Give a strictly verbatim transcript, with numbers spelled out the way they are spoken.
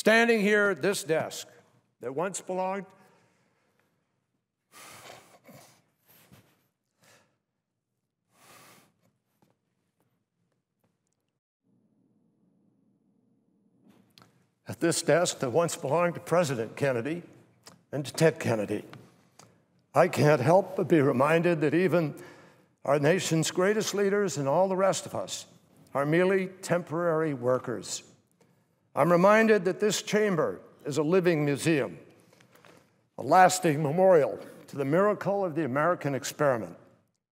Standing here at this desk that once belonged at this desk that once belonged to President Kennedy and to Ted Kennedy, I can't help but be reminded that even our nation's greatest leaders and all the rest of us are merely temporary workers. I'm reminded that this chamber is a living museum, a lasting memorial to the miracle of the American experiment.